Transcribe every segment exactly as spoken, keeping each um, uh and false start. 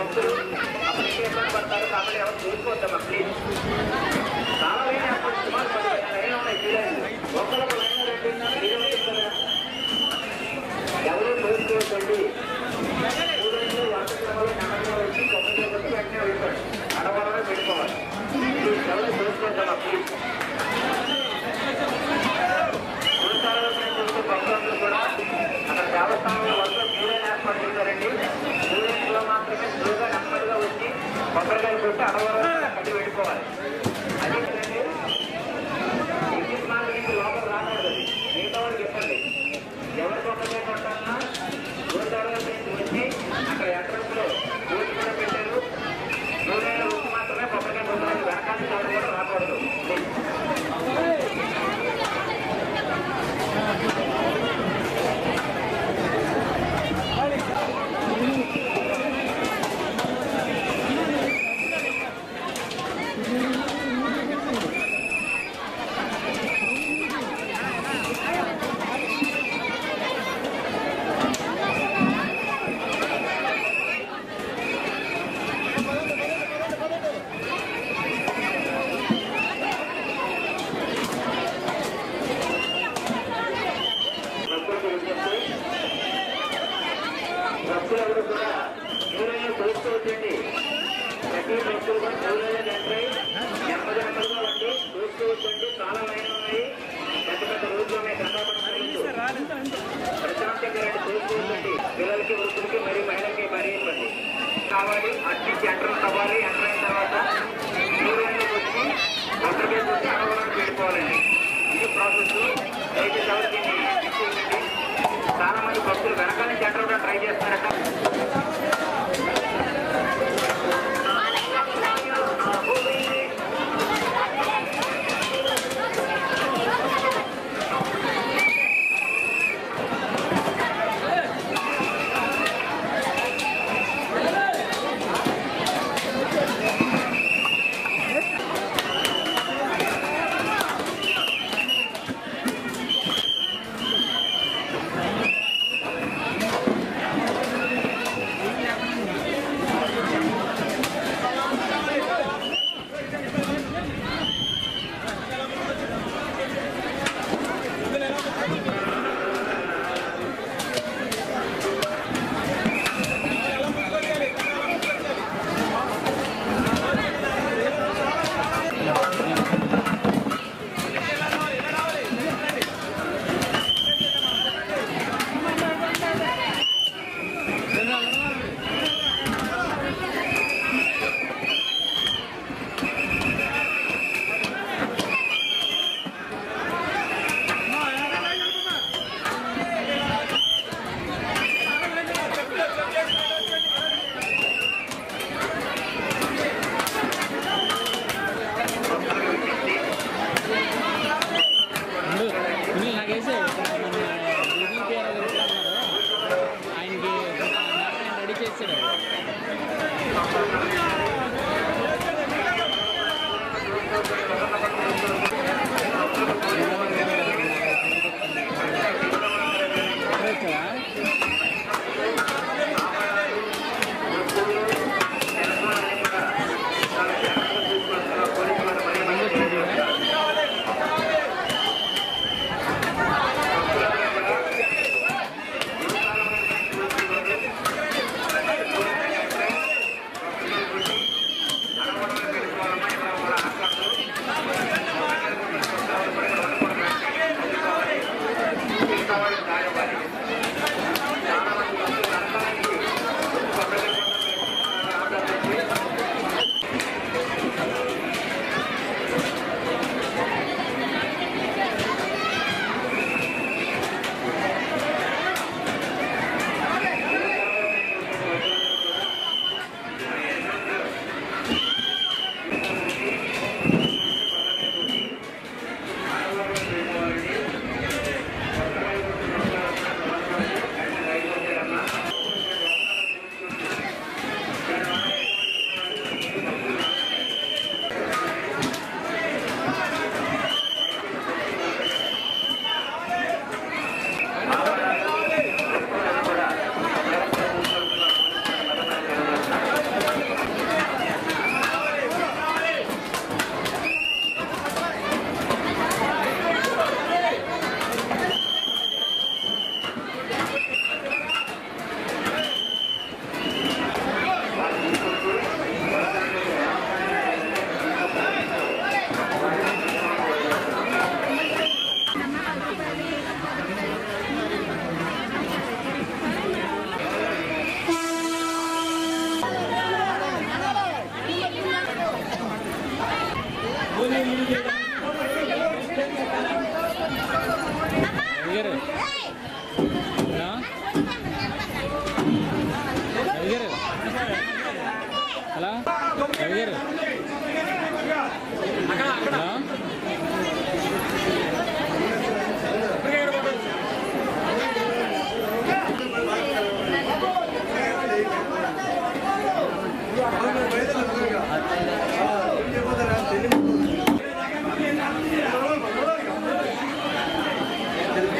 భక్తులు అప్పటికే ఇబ్బంది పడతారు కాబట్టి ఎవరు చూసుకోవద్దమ్మా ప్లీజ్. చాలా లైన్ అప్పుడు సుమారు పదిహేను లైన్లు ఉన్నాయి చూడండి. ఒక్కరికి లైన్ రెండున్నర మీరు కదా ఎవరు చూసుకోవద్దండి. మూడు లైన్లు వార్తలు నెమ్మదిగా వచ్చి కొబ్బరి వచ్చి వెంటనే వెళ్ళిపోండి. అడవడమే పెట్టుకోవాలి. ప్లీజ్ ఎవరు చూసుకోవద్దమ్మా ప్లీజ్. భక్తులందరూ కూడా అక్కడ దేవస్థానంలో వరకు క్యూలైన్ ఏర్పాటు చేశారండి. క్యూలైన్లో మాత్రమే స్లోగా నెమ్మదిగా వచ్చి కొబ్బరికాయ కొట్టి అడవరం కట్టి వెళ్ళిపోవాలి. అదే కదండి విద్యుత్ మార్గం నుంచి లోపల రాకూడదు. మిగతా వాళ్ళకి చెప్పండి. ఎవరు కొబ్బరికాయ కొట్టాలన్నా రోడ్డు అడవుల నుంచి వచ్చి అక్కడ ఎంట్రన్స్ లో రోడ్డు కూడా పెట్టారు. క్యూలైన్లో వచ్చి మాత్రమే కొబ్బరికాయ కొట్టాలి. వెనకాల ఎవరు కూడా రాకూడదు. భక్తులెవరు కూడా క్యూలైన్లో చూసుకోవచ్చండి. ప్రతి భక్తులు కూడా క్యూలైన్లో ఎంట్రై నెమ్మది నెమ్మదిగా ఉండి చూసుకోవచ్చండి. చాలా లైన్లు ఉన్నాయి. పెద్ద పెద్ద రోడ్లు ఉన్నాయి. ప్రశాంతంగా రండి చూసుకోవచ్చండి. పిల్లలకి వృద్ధులకి మరి మహిళలకి మరీ ఇవ్వండి కావాలి. అట్నుంచి ఎంట్రన్స్ అవ్వాలి. ఎంటర్ అయిన తర్వాత క్యూలైన్లోకి వచ్చి కొబ్బరికాయ వచ్చి అడవడానికి వెళ్ళిపోవాలండి. ఇది ప్రాసెస్. దయచేసి ఎవరికి ఇచ్చేయండి. చాలా మంది భక్తులు వెనకాల నుంచి ఎంటర్ కూడా ట్రై చేస్తున్నారట.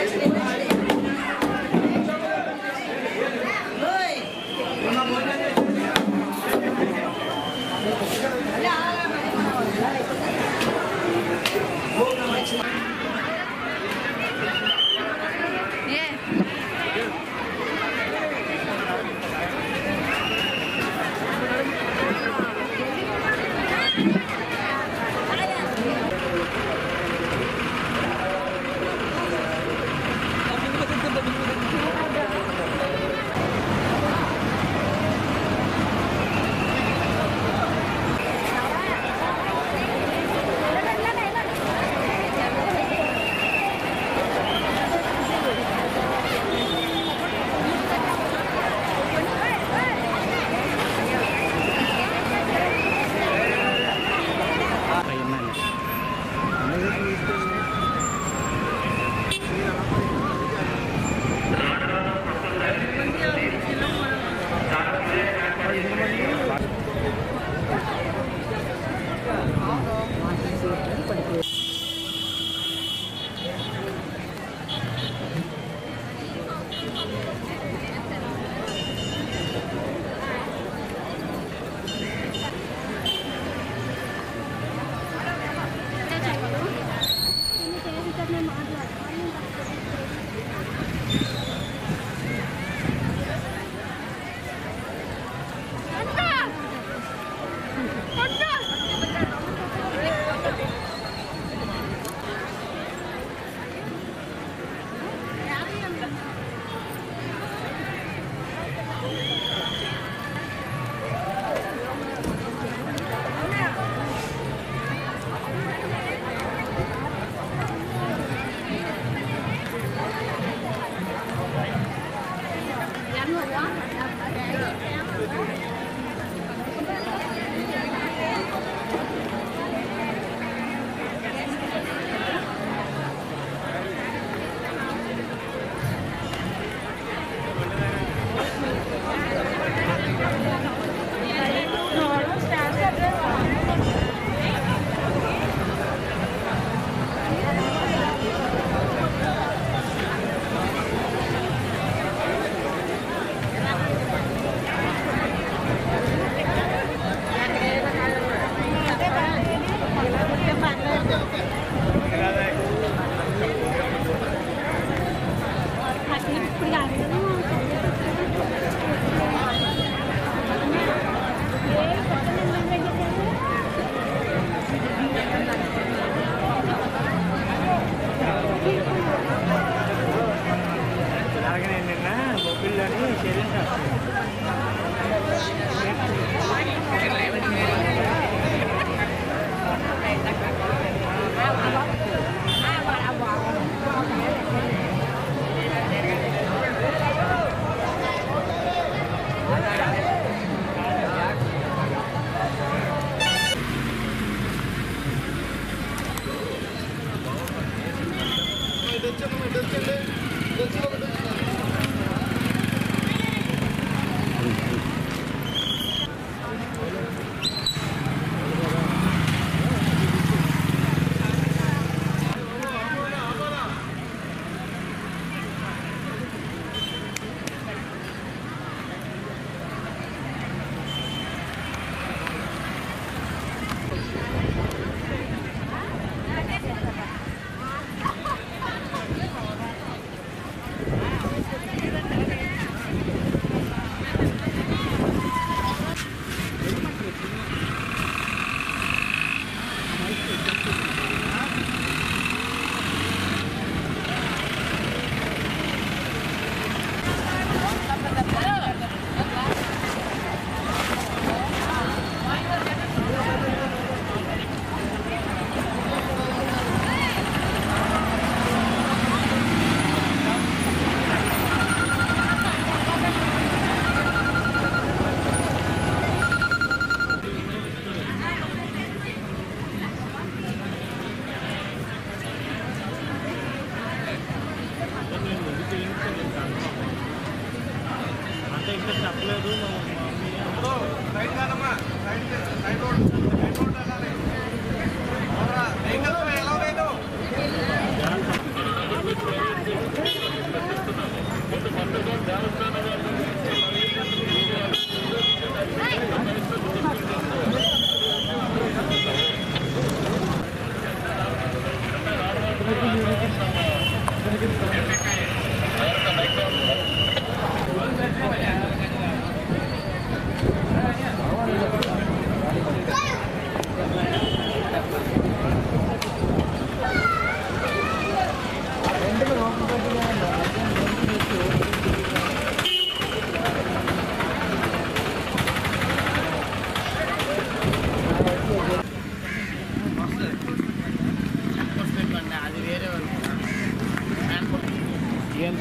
Thank you.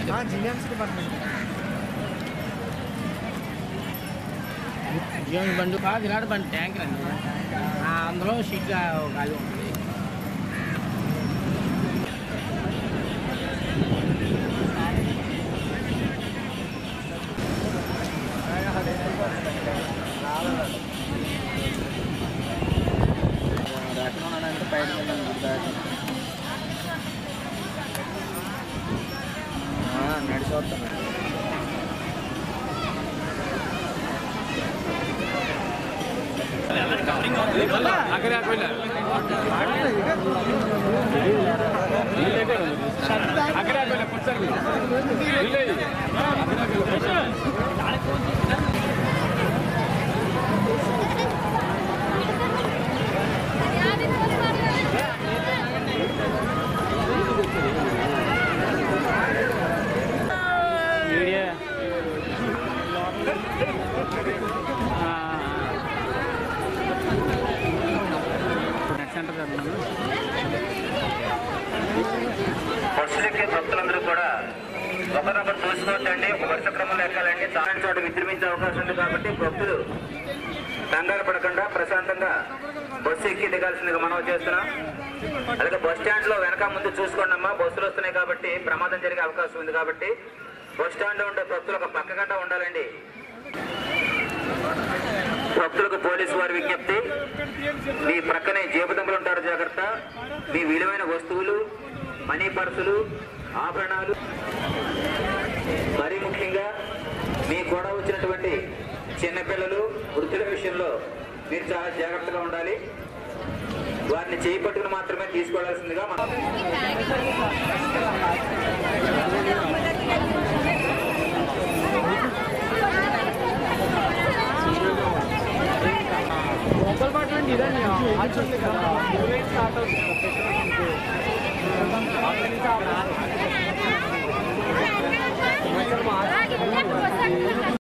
GMC department GMC బండి కాదు ఇలాంటి బండి ట్యాంకర్ అండి అందులో షీట్ ఖాళీ ఉంటుంది అంటే బయట నడిచి వస్తాను బస్సులెక్కే భక్తులందరూ కూడా ఒకరొకరు చూసుకోవద్దండి, ఒక వరుస క్రమంలో ఎక్కాలండి. చాలా చోట విజృంభించే అవకాశం ఉంది కాబట్టి భక్తులు కంగారు పడకుండా ప్రశాంతంగా బస్సు ఎక్కి దిగాల్సిందిగా మనం చేస్తున్నాం. అలాగే బస్ స్టాండ్ లో వెనక ముందు చూసుకోండి అమ్మా, బస్సులు వస్తున్నాయి కాబట్టి ప్రమాదం జరిగే అవకాశం ఉంది కాబట్టి బస్ స్టాండ్ లో ఉండే భక్తులు ఒక పక్క గంట ఉండాలండి. భక్తులకు పోలీసు వారి విజ్ఞప్తి, మీ ప్రక్కనే జేబుదొంగలు ఉంటారు, జాగ్రత్త. మీ విలువైన వస్తువులు, మనీ పర్సులు, ఆభరణాలు, మరీ ముఖ్యంగా మీ కూడా వచ్చినటువంటి చిన్నపిల్లలు, వృద్ధుల విషయంలో మీరు చాలా జాగ్రత్తగా ఉండాలి. వారిని చేయి పట్టుకుని మాత్రమే తీసుకోవాల్సిందిగా మనం లోకల్ పార్టీ ఇదండి ఆల్చండి కదా స్టార్ట్ అవుతుంది